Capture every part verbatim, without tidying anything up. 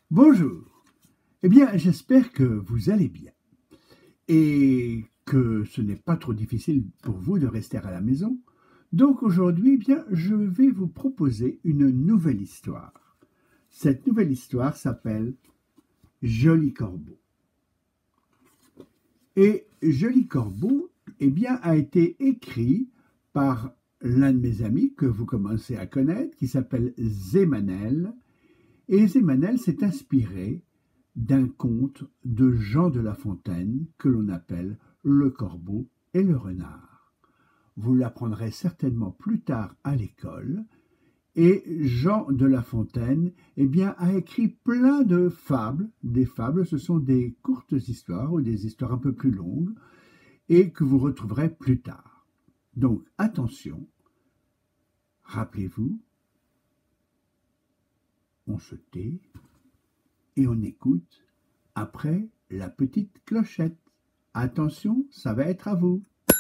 Bonjour. Eh bien, j'espère que vous allez bien et que ce n'est pas trop difficile pour vous de rester à la maison. Donc aujourd'hui, eh bien, je vais vous proposer une nouvelle histoire. Cette nouvelle histoire s'appelle Joli Corbeau. Et Joli Corbeau, eh bien, a été écrit par l'un de mes amis que vous commencez à connaître, qui s'appelle Zémanel. Et Zémanel s'est inspiré d'un conte de Jean de La Fontaine que l'on appelle Le Corbeau et le Renard. Vous l'apprendrez certainement plus tard à l'école. Et Jean de La Fontaine eh bien, a écrit plein de fables. Des fables, ce sont des courtes histoires ou des histoires un peu plus longues et que vous retrouverez plus tard. Donc attention, rappelez-vous, on se tait et on écoute après la petite clochette. Attention, ça va être à vous.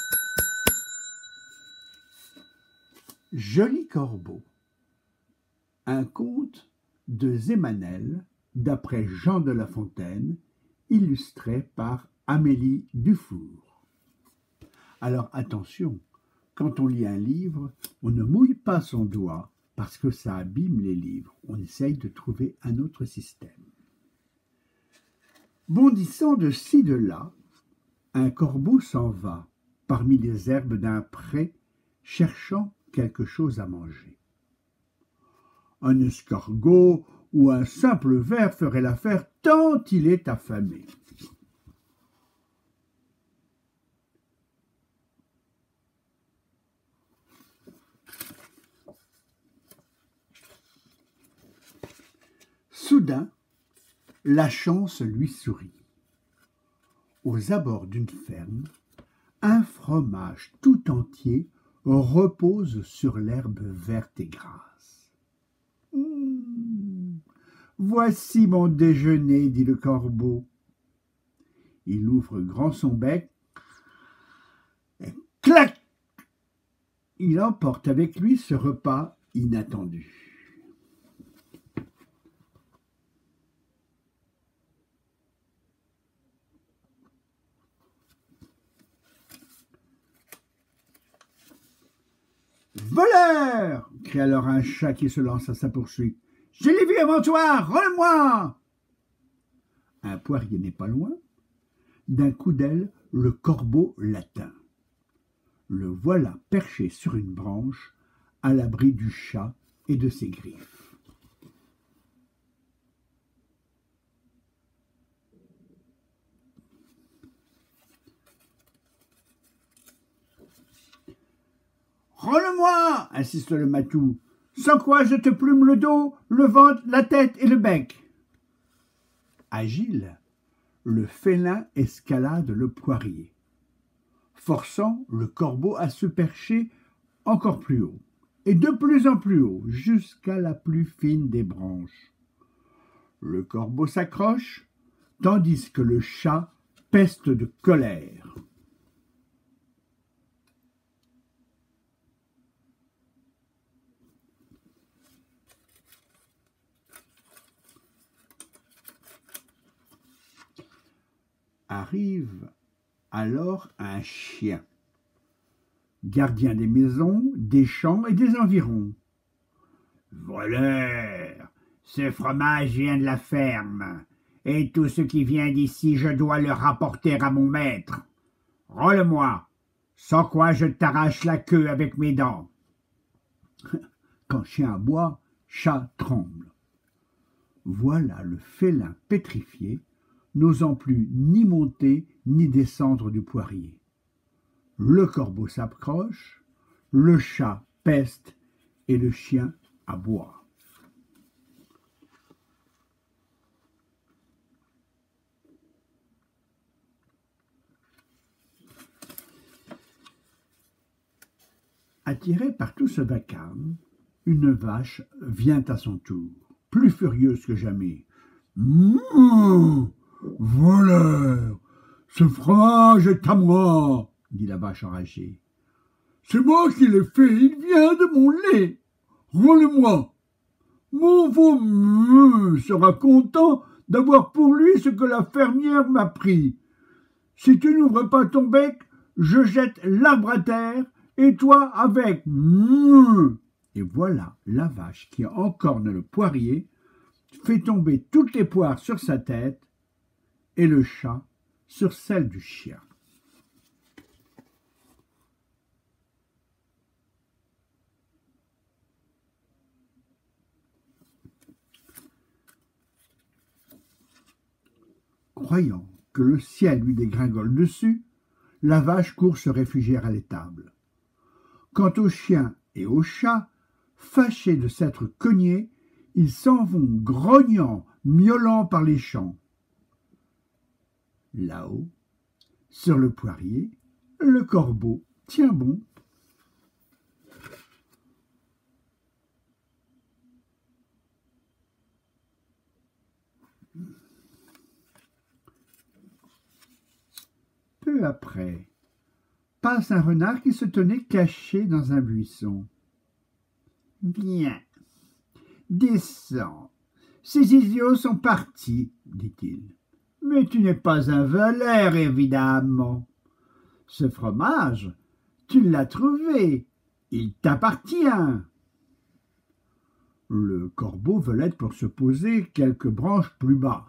Joli Corbeau. Un conte de Zémanel, d'après Jean de La Fontaine, illustré par Amélie Dufour. Alors attention, quand on lit un livre, on ne mouille pas son doigt parce que ça abîme les livres. On essaye de trouver un autre système. Bondissant de ci de là, un corbeau s'en va parmi les herbes d'un pré, cherchant quelque chose à manger. Un escargot ou un simple ver ferait l'affaire tant il est affamé. Soudain, la chance lui sourit. Aux abords d'une ferme, un fromage tout entier repose sur l'herbe verte et grasse. Mmh, voici mon déjeuner, dit le corbeau. Il ouvre grand son bec et clac! Il emporte avec lui ce repas inattendu. Voleur! Crie alors un chat qui se lance à sa poursuite. Je l'ai vu avant toi, rends-le-moi! Un poirier n'est pas loin. D'un coup d'aile, le corbeau l'atteint. Le voilà perché sur une branche, à l'abri du chat et de ses griffes. Rends-le-moi, insiste le matou, sans quoi je te plume le dos, le ventre, la tête et le bec. Agile, le félin escalade le poirier, forçant le corbeau à se percher encore plus haut, et de plus en plus haut, jusqu'à la plus fine des branches. Le corbeau s'accroche, tandis que le chat peste de colère. Arrive alors un chien, gardien des maisons, des champs et des environs. « Voleur, ce fromage vient de la ferme, et tout ce qui vient d'ici, je dois le rapporter à mon maître. Rends-le-moi, sans quoi je t'arrache la queue avec mes dents. » Quand chien aboie, chat tremble. Voilà le félin pétrifié, n'osant plus ni monter ni descendre du poirier. Le corbeau s'approche, le chat peste et le chien aboie. Attirée par tout ce vacarme, une vache vient à son tour, plus furieuse que jamais. « Mouh ! Voleur, ce fromage est à moi, dit la vache enragée. C'est moi qui l'ai fait, il vient de mon lait. Rends-le-moi. Mon veau sera content d'avoir pour lui ce que la fermière m'a pris. Si tu n'ouvres pas ton bec, je jette l'arbre à terre, et toi avec. Et voilà la vache qui encorne le poirier, fait tomber toutes les poires sur sa tête, et le chat sur celle du chien. Croyant que le ciel lui dégringole dessus, la vache court se réfugier à l'étable. Quant au chien et au chat, fâchés de s'être cognés, ils s'en vont grognant, miaulant par les champs. Là-haut, sur le poirier, le corbeau tient bon. Peu après, passe un renard qui se tenait caché dans un buisson. « Viens, descends, ces idiots sont partis, dit-il. Mais tu n'es pas un voleur, évidemment. Ce fromage, tu l'as trouvé, il t'appartient. » Le corbeau volette pour se poser quelques branches plus bas.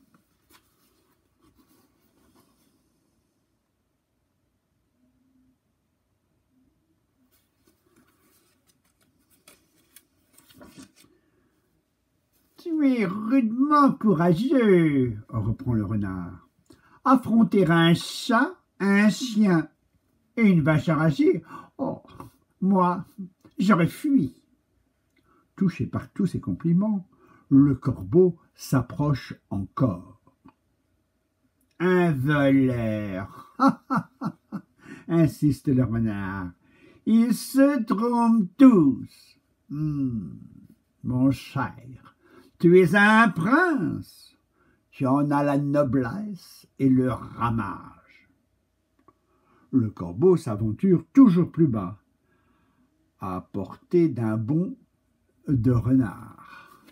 Tu es rudement courageux, reprend le renard. Affronter un chat, un chien et une vache enragée, oh, moi, j'aurais fui. Touché par tous ces compliments, le corbeau s'approche encore. Un voleur, insiste le renard. Ils se trompent tous. Hmm, mon cher, tu es un prince, tu en as la noblesse et le ramage. Le corbeau s'aventure toujours plus bas, à portée d'un bond de renard.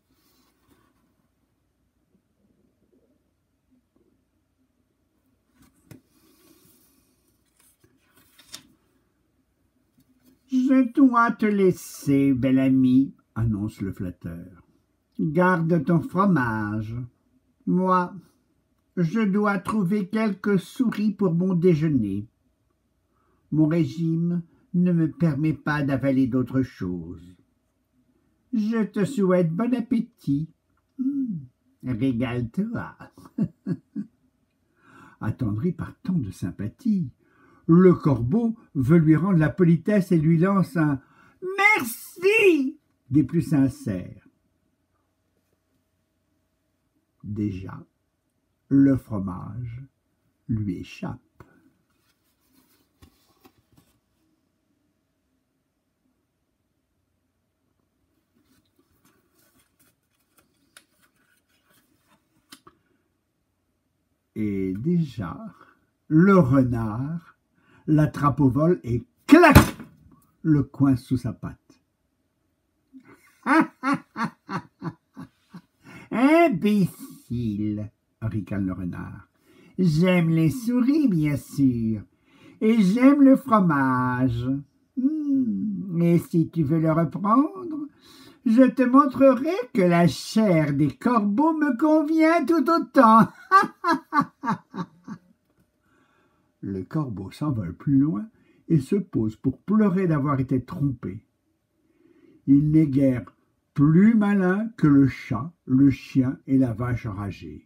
Je dois te laisser, bel ami, annonce le flatteur. Garde ton fromage. Moi, je dois trouver quelques souris pour mon déjeuner. Mon régime ne me permet pas d'avaler d'autre chose. Je te souhaite bon appétit. Mmh, régale-toi. Attendri par tant de sympathie, le corbeau veut lui rendre la politesse et lui lance un « merci » des plus sincères. Déjà, le fromage lui échappe. Et déjà, le renard l'attrape au vol et clac, le coince sous sa patte. Imbécile, ricane le renard. J'aime les souris, bien sûr, et j'aime le fromage. Mmh. Et si tu veux le reprendre, je te montrerai que la chair des corbeaux me convient tout autant. Le corbeau s'envole plus loin et se pose pour pleurer d'avoir été trompé. Il n'est guère plus malin que le chat, le chien et la vache enragée.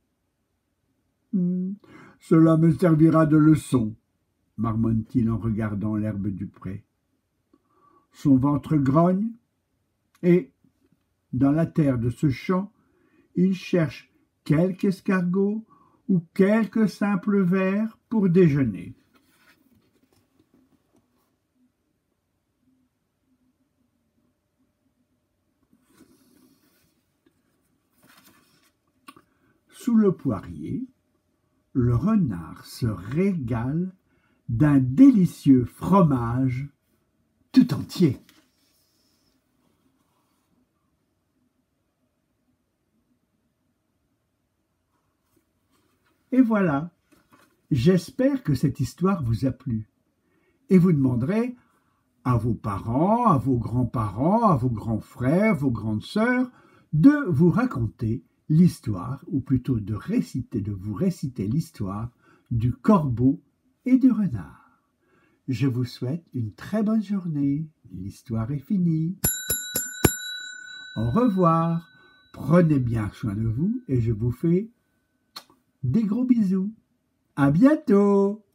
Hmm, « Cela me servira de leçon, » marmonne-t-il en regardant l'herbe du pré. Son ventre grogne et, dans la terre de ce champ, il cherche quelque escargot ou quelques simples vers pour déjeuner. Sous le poirier, le renard se régale d'un délicieux fromage tout entier. Et voilà, j'espère que cette histoire vous a plu. Et vous demanderez à vos parents, à vos grands-parents, à vos grands frères, vos grandes sœurs, de vous raconter l'histoire, ou plutôt de réciter, de vous réciter l'histoire du corbeau et du renard. Je vous souhaite une très bonne journée. L'histoire est finie. Au revoir. Prenez bien soin de vous et je vous fais des gros bisous. À bientôt.